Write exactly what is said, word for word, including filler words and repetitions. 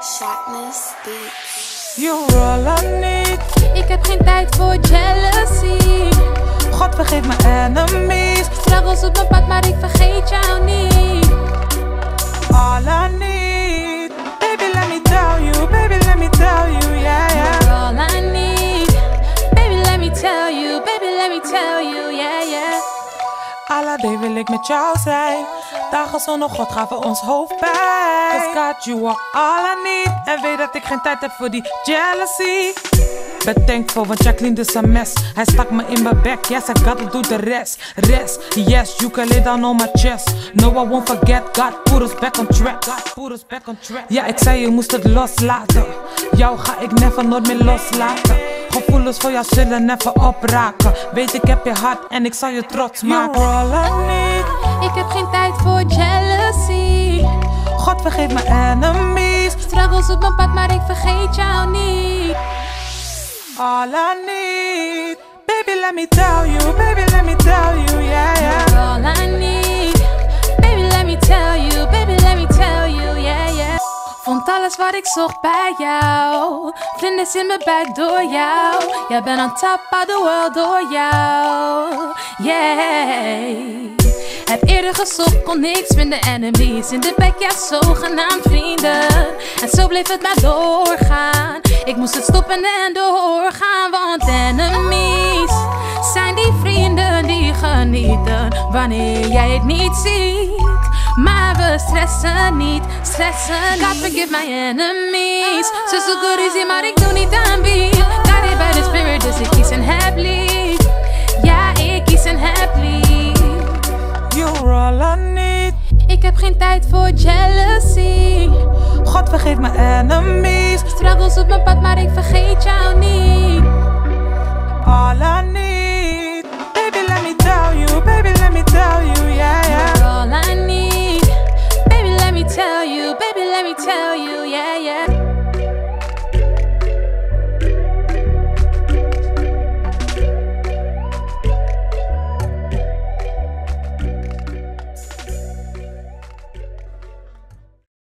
Sharpness Beats. You roll on niet. Ik heb geen tijd voor jealousy. God vergeet mijn enemies. Struggles op mijn pad, maar ik vergeet jou niet. All I need. Baby, let me tell you. Baby, let me tell you. Yeah, yeah. You're all I need. Baby, let me tell you. Baby, let me tell you. Yeah, yeah. Alla wil ik met jou zijn. Dagen zonder God gaven ons hoofdpijn. Cause God, you are all I need. En weet dat ik geen tijd heb voor die jealousy. Ben thankful, want Jacqueline is een mes. Hij stak me in mijn bek, yes, I gotta do the rest. Rest, yes, you can lay down on my chest. No, I won't forget, God put us back on track. God put us back on track. Ja, ik zei je moest het loslaten. Jou ga ik never nooit meer loslaten. Gevoelens voor jou zullen never opraken. Weet ik heb je hart en ik zal je trots maken. You're all I need. Ik heb geen tijd voor jealousy. God vergeet mijn enemies. Struggles op mijn pad, maar ik vergeet jou niet. All I need. Baby, let me tell you. Baby, let me tell you. Yeah, yeah. You're all I need. Baby, let me tell you. Baby, let me tell you. Yeah, yeah. Vond alles wat ik zocht bij jou. Vlinders in mijn buik door jou. Jij bent on top of the world door jou. Yeah. Heb eerder gezocht, kon niks vinden. Enemies in de bek, ja, zogenaamd vrienden. En zo bleef het maar doorgaan. Ik moest het stoppen en doorgaan. Want enemies zijn die vrienden die genieten wanneer jij het niet ziet. Maar we stressen niet, stressen niet. God forgive my enemies. Ze zo good easy, maar ik doe niet aan wie. Got it by the spirit, dus ik kies en heb lief. Ja, ik kies en heb lief. You're all I need. Ik heb geen tijd voor jealousy. God vergeet mijn enemies. Struggles op mijn pad, maar ik vergeet jou niet.